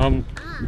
Vamos.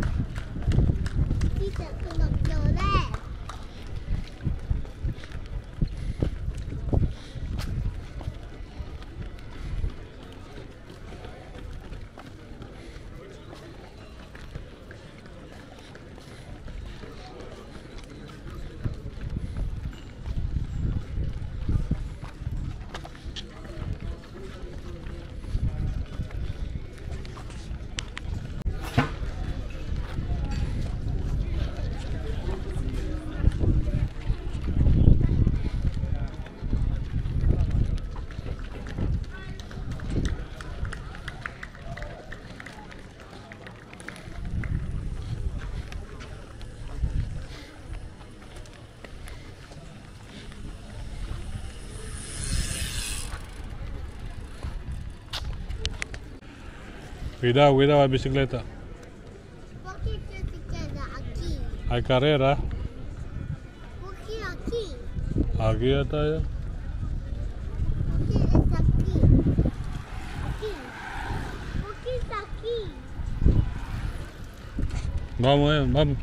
Cuidado, cuidado la bicicleta. ¿Por qué se queda aquí? Hay carrera. ¿Por qué aquí? Aquí está ya. ¿Por qué es aquí? Aquí. ¿Por qué está aquí? Vamos, vamos.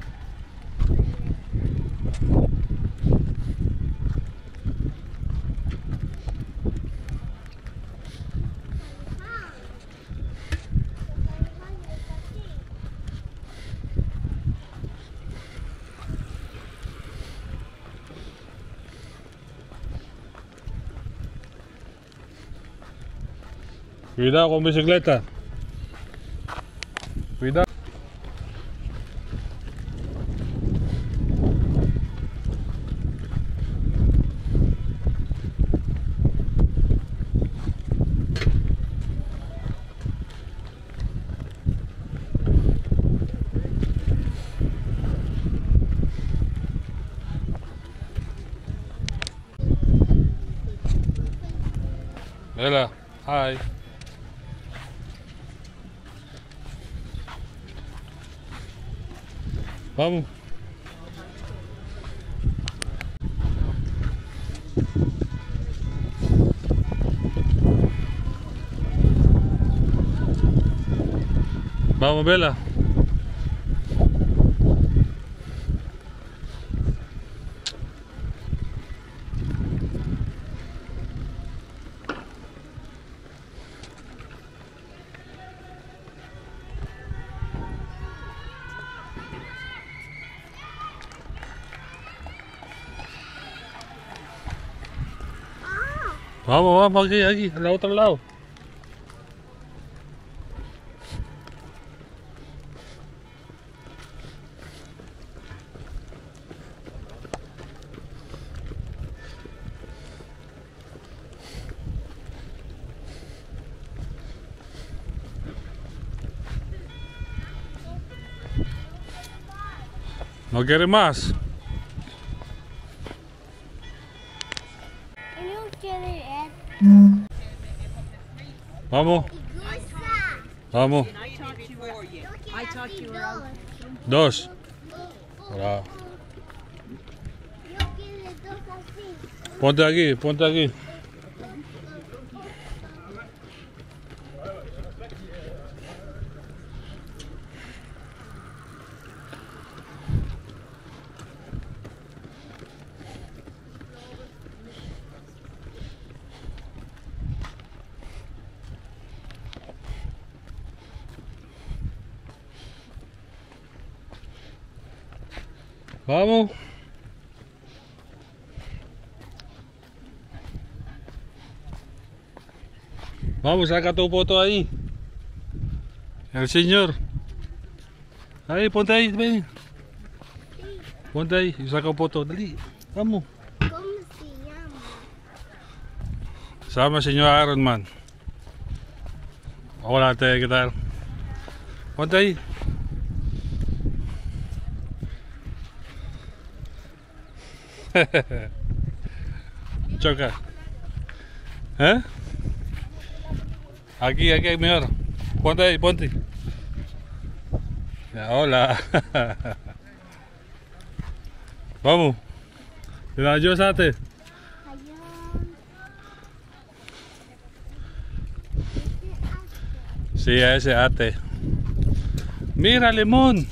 Cuidado con bicicleta. Cuidado. Hola, hi. Vamos. Vamos, Bella. Vamos, vamos aquí, al otro lado. ¿No quiere más? No quiere Vamos, vamos. Dos. Bravo. Yo quiero dos así. Ponte aquí, ponte aquí. Vamos. Vamos, saca tu foto ahí. El señor. Ahí, ponte ahí, ven. Ponte ahí y saca foto. Dale, vamos. ¿Cómo se llama? Se llama el señor Ironman. Hola, ¿qué tal? Ponte ahí. Choca. ¿Eh? Aquí, mejor. Ponte ahí, ponte. Ya, hola. Vamos. Adiós, Ate. Sí, a ese Ate. Mira, limón. A ver.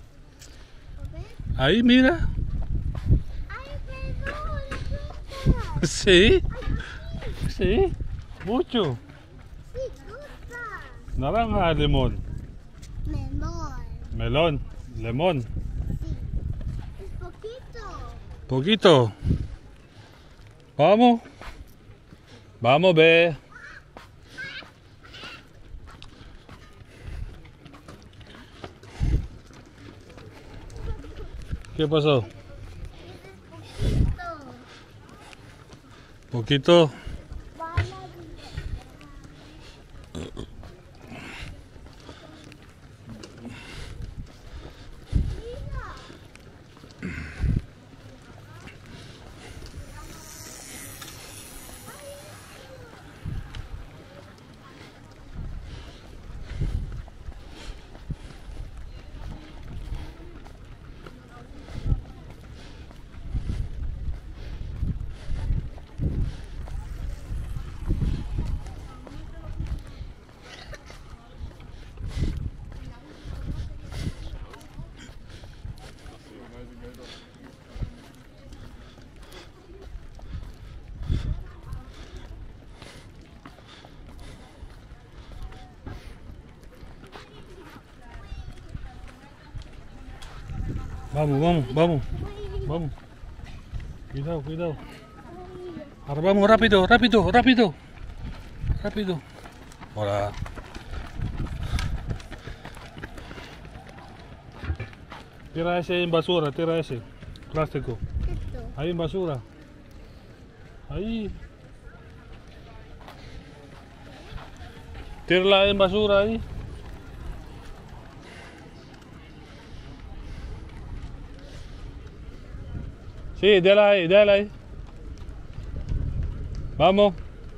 Ahí, mira. Ay, perdón, fruta. Sí. Sí. Mucho. Sí, fruta. Naranja, limón. Melón. Melón, limón. Sí. Es poquito. Poquito. Vamos. Vamos, ve. ¿Qué pasó? Ese es poquito. Poquito. Vamos, vamos, vamos. Vamos. Cuidado, cuidado. Ahora vamos rápido, rápido, rápido. Rápido. Hola. Tira ese en basura, tira ese. Plástico. Esto. Ahí en basura. Ahí. Tírala en basura ahí. Sí, déla ahí, déla ahí. Vamos.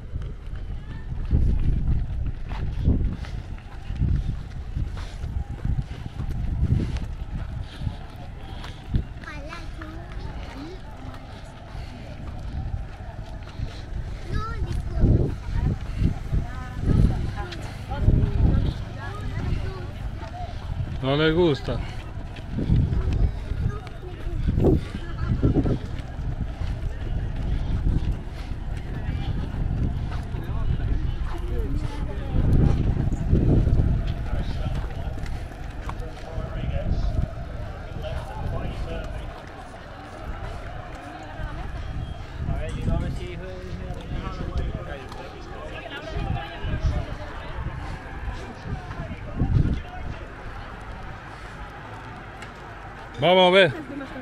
Ojalá que no, disculpa. No le gusta. Vamos a ver.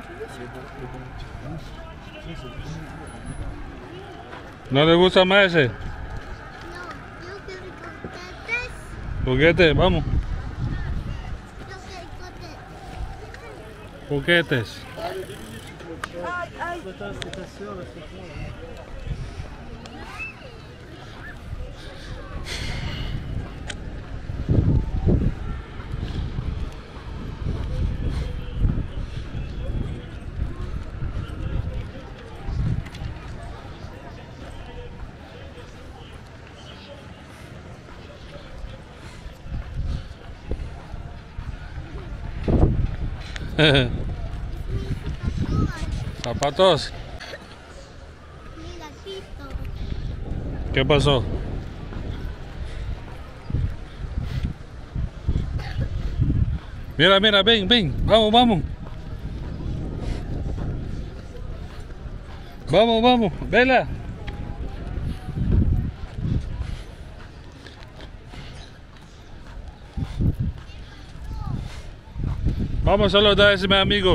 ¿No le gusta más ese? No, yo quiero coquetes. Juguete, vamos. Yo quiero coquetes. Juguetes. Zapatos. Mi gatito. ¿Qué pasó? Mira, mira, ven, ven. Vamos, vamos. Vamos, vamos. Vela. Vamos a saludar a ese mi amigo.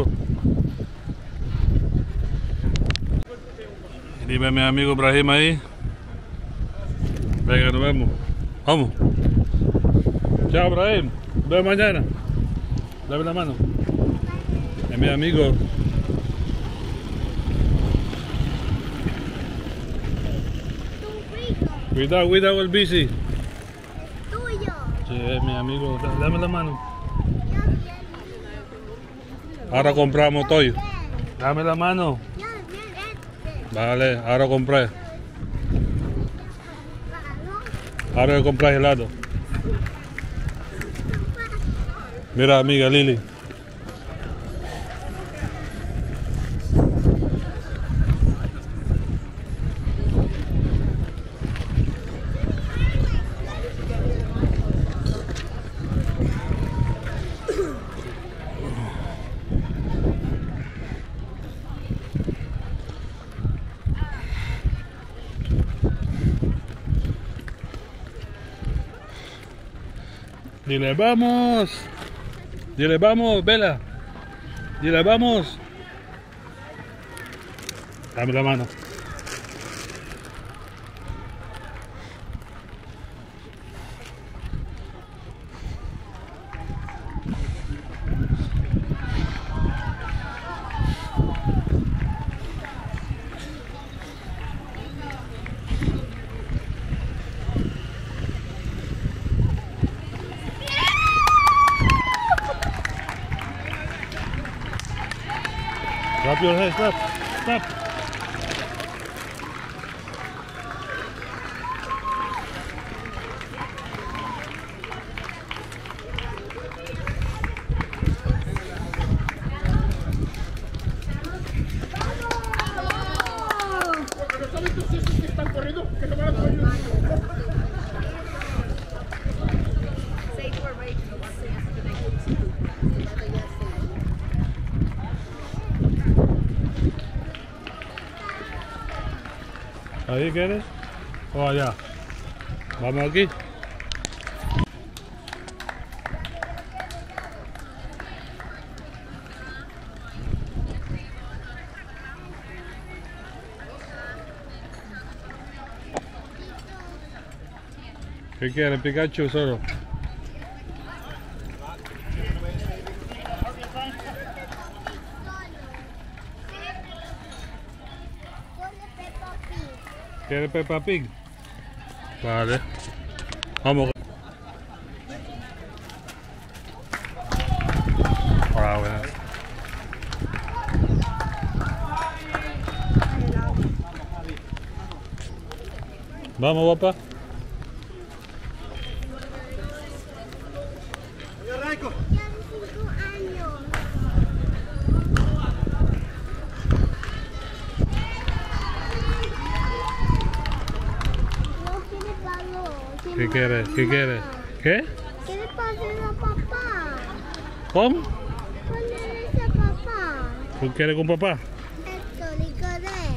Dime mi amigo Ibrahim ahí. Venga, nos vemos. Vamos. Chao, Ibrahim. Nos vemos mañana. Dame la mano. Es mi amigo. Tu frigo. Cuidado, cuidado el bici. Es tuyo. Sí, es mi amigo. Dame la mano. Yo bien. Ahora compramos todo. Bien. Dame la mano. Yo bien este. Vale, ahora compré. Claro. Ahora voy a comprar helado. Mira, amiga Lili. Dile vamos. Dile vamos, Bella. Dile vamos. Dame la mano. Drop your head, stop, stop. ¿Ahí quieres? ¿O allá? Vamos aquí. ¿Qué quieres? Pikachu solo. ¿Quieres Peppa Pig? Vale. Vamos. Ah, bueno. Vamos, papá. ¿Qué quieres? ¿Qué quieres? ¿Qué? ¿Qué le pasa a papá? ¿Cómo? ¿Dónde está papá? ¿Tú quieres con papá? Esto, Nicolás.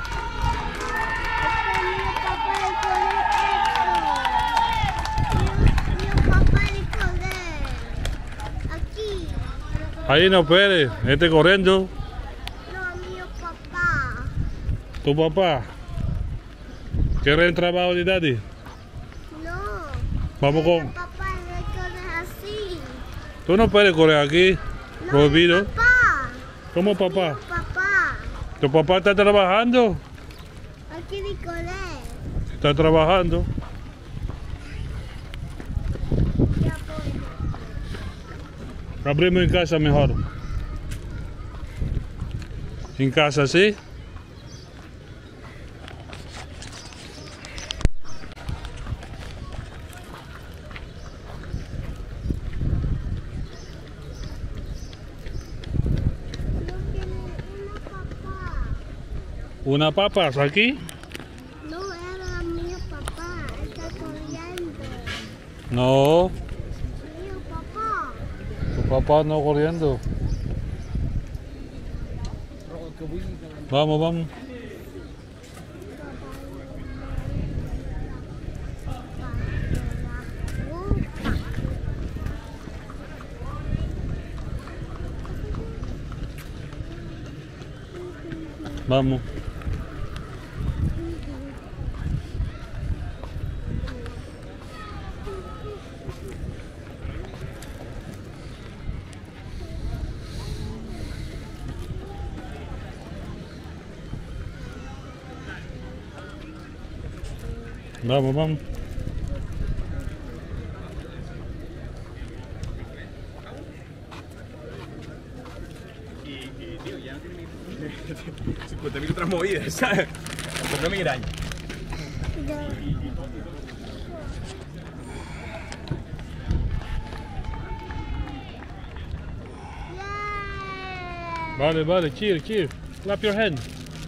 Mi papá Nicolás. Aquí. Ahí no esperes, este corriendo. No, mi papá. ¿Tu papá? ¿Quieres el trabajo de daddy? Vamos con... Papá, no corres así. Tú no puedes correr aquí, No, prohibido. papá. ¿Cómo papá? Papá. ¿Tu papá está trabajando? Aquí Nicolás. Está trabajando. Ya voy. Abrimos en casa mejor. En casa, ¿sí? ¿Una papas aquí? No, era mi papá. Está corriendo. No, Mi papá. tu papá no corriendo. Vamos, vamos. Vamos. Vamos, vamos. Tío, ya no tiene 50.000 otras movidas, ¿sabes? Pues no migraña. Vale, vale, cheer, cheer. Clap your hand.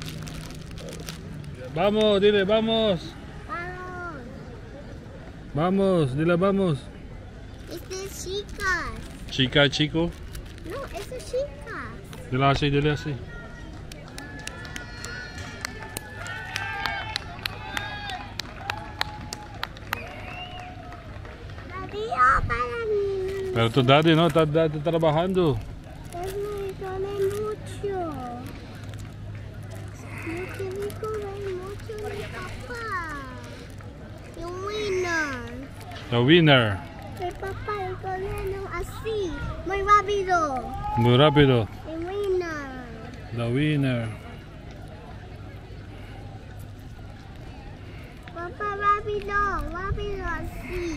Vamos, dile, vamos. Vamos. Vamos, dile, vamos. Este es chicas. Chica, chico. No, eso es chicas. Dile así, dile así. Adiós para mí. Pero tu daddy no, está trabajando. Es me duele mucho. Yo quiero comer mucho de papá. Y winner. The winner. El papá le duele así. Muy rápido. Muy rápido. El winner. The winner. Papá, rápido. Rápido así.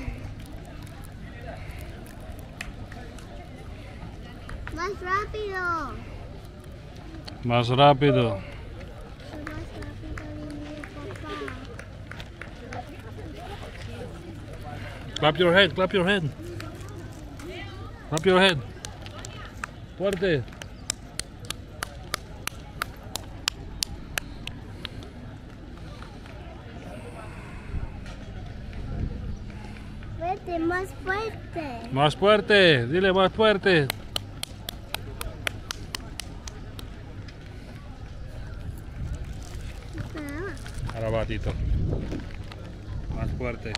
Más rápido. Más rápido. Más rápido de mi papá. Clap your hand, clap your hand. Clap your hand. Fuerte. Fuerte, más fuerte. Más fuerte, dile más fuerte. Ahora va, Tito. Más fuerte.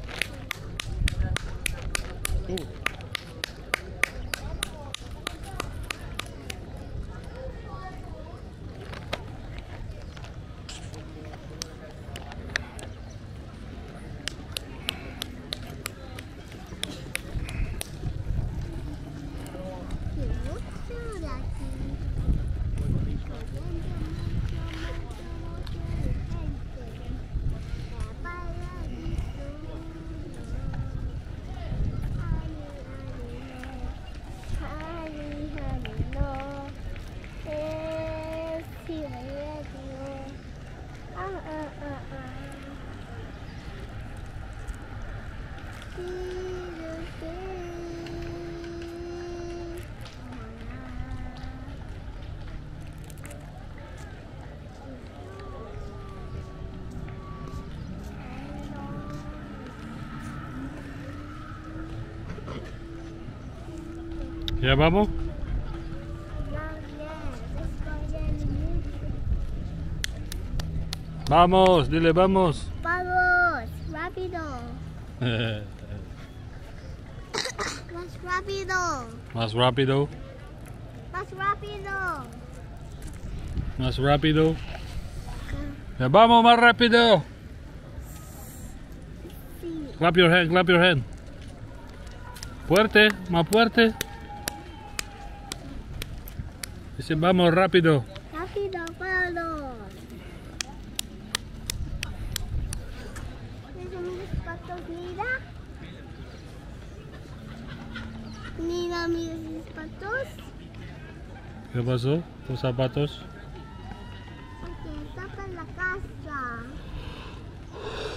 ¿Ya vamos? Vamos, dile vamos. Vamos, rápido. Más rápido. Más rápido. Más rápido. Más rápido. Ya vamos, más rápido. Sí. Clap your hand, clap your hand. Fuerte, más fuerte. Dice vamos rápido. Rápido, vamos. Mis zapatos, mira. Mira mis zapatos. ¿Qué pasó? ¿Tus zapatos? Porque tapan la casa.